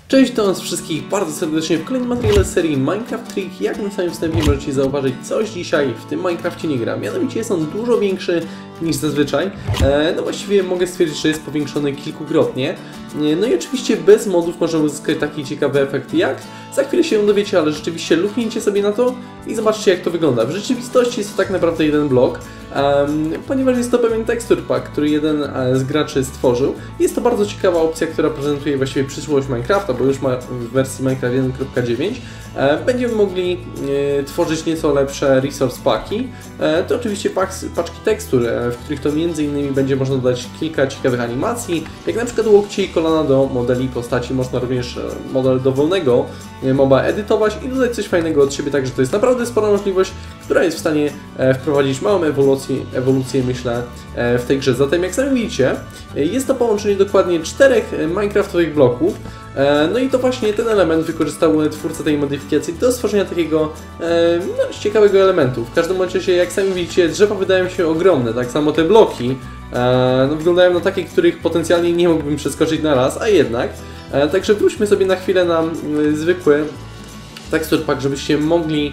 Cześć, to nas wszystkich bardzo serdecznie w kolejnym materiale z serii Minecraft Trick. Jak na samym wstępie możecie zauważyć, coś dzisiaj w tym Minecrafcie nie gra. Mianowicie jest on dużo większy niż zazwyczaj. No właściwie mogę stwierdzić, że jest powiększony kilkukrotnie. No i oczywiście bez modów możemy uzyskać taki ciekawy efekt jak. Za chwilę się dowiecie, ale rzeczywiście luknijcie sobie na to i zobaczcie, jak to wygląda. W rzeczywistości jest to tak naprawdę jeden blok, ponieważ jest to pewien texture pack, który jeden z graczy stworzył. Jest to bardzo ciekawa opcja, która prezentuje właściwie przyszłość Minecrafta, bo już ma w wersji Minecraft 1.9. Będziemy mogli tworzyć nieco lepsze resource packi. To oczywiście paczki tekstur, w których to m.in. będzie można dodać kilka ciekawych animacji, jak na przykład łokcie i kolana do modeli postaci. Można również model dowolnego moba edytować i dodać coś fajnego od siebie, także to jest naprawdę spora możliwość, która jest w stanie wprowadzić małą ewolucję myślę w tej grze. Zatem jak sami widzicie, jest to połączenie dokładnie 4 minecraftowych bloków. No i to właśnie ten element wykorzystał twórca tej modyfikacji do stworzenia takiego ciekawego elementu. W każdym razie, jak sami widzicie, drzewa wydają się ogromne, tak samo te bloki wyglądają na takie, których potencjalnie nie mógłbym przeskoczyć na raz, a jednak. Także wróćmy sobie na chwilę na zwykły texture pack, żebyście mogli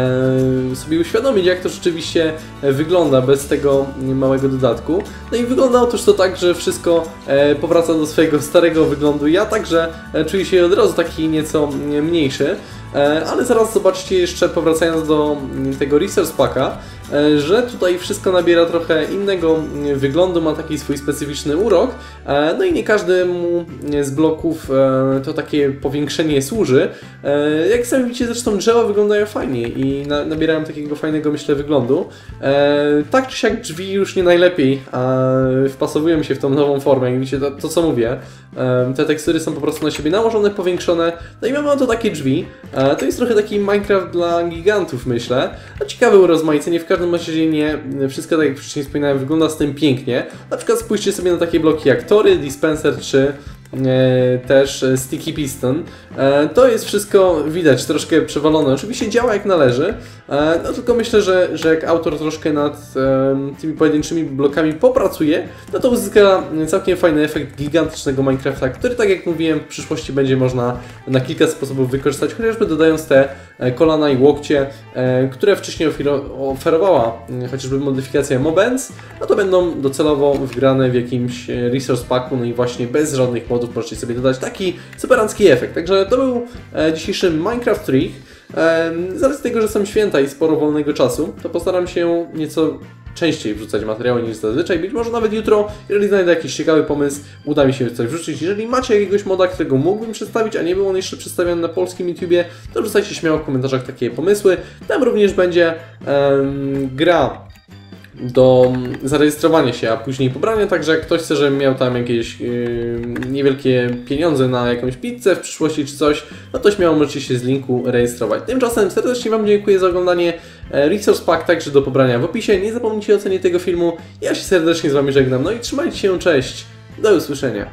sobie uświadomić, jak to rzeczywiście wygląda bez tego małego dodatku. No i wygląda otóż to tak, że wszystko powraca do swojego starego wyglądu. Ja także czuję się od razu taki nieco mniejszy. Ale zaraz zobaczcie jeszcze, powracając do tego resource packa, że tutaj wszystko nabiera trochę innego wyglądu, ma taki swój specyficzny urok. No i nie każdemu z bloków to takie powiększenie służy. Jak sami widzicie, zresztą drzewa wyglądają fajnie i nabierają takiego fajnego, myślę, wyglądu. Tak czy siak drzwi już nie najlepiej wpasowują się w tą nową formę. Jak widzicie, to co mówię, te tekstury są po prostu na siebie nałożone, powiększone. No i mamy oto takie drzwi. To jest trochę taki Minecraft dla gigantów, myślę. Ciekawe urozmaicenie, w każdym razie nie wszystko, tak jak wcześniej wspominałem, wygląda z tym pięknie. Na przykład spójrzcie sobie na takie bloki jak tory, dispenser czy też sticky piston. To jest wszystko widać troszkę przewalone. Oczywiście działa jak należy, no tylko myślę, że jak autor troszkę nad tymi pojedynczymi blokami popracuje, no to uzyska całkiem fajny efekt gigantycznego Minecrafta, który, tak jak mówiłem, w przyszłości będzie można na kilka sposobów wykorzystać, chociażby dodając te kolana i łokcie, które wcześniej oferowała chociażby modyfikacja Mobends, no to będą docelowo wgrane w jakimś resource packu, no i właśnie bez żadnych modów możecie sobie dodać taki superancki efekt. Także to był dzisiejszy Minecraft Trick. Z racji tego, że są święta i sporo wolnego czasu, to postaram się nieco częściej wrzucać materiały niż zazwyczaj. Być może nawet jutro, jeżeli znajdę jakiś ciekawy pomysł, uda mi się coś wrzucić. Jeżeli macie jakiegoś moda, którego mógłbym przedstawić, a nie był on jeszcze przedstawiony na polskim YouTubie, to wrzucajcie śmiało w komentarzach takie pomysły. Tam również będzie gra do zarejestrowania się, a później pobrania, także jak ktoś chce, żebym miał tam jakieś niewielkie pieniądze na jakąś pizzę w przyszłości czy coś, no to śmiało możecie się z linku rejestrować. Tymczasem serdecznie Wam dziękuję za oglądanie. Resource pack także do pobrania w opisie. Nie zapomnijcie o ocenie tego filmu. Ja się serdecznie z Wami żegnam, no i trzymajcie się, cześć, do usłyszenia.